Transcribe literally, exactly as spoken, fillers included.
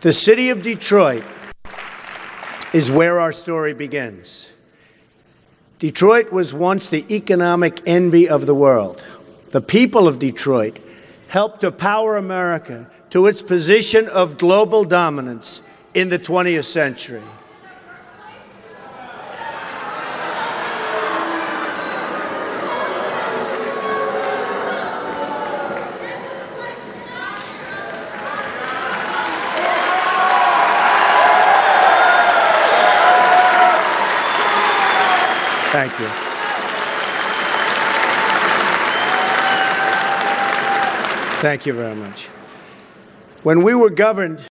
The city of Detroit is where our story begins. Detroit was once the economic envy of the world. The people of Detroit helped to power America to its position of global dominance in the twentieth century. Thank you. Thank you very much. When we were governed